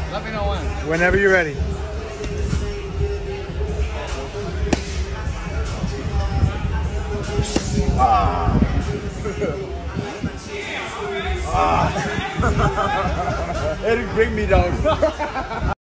Let me know when. Whenever you're ready. It didn't bring me down.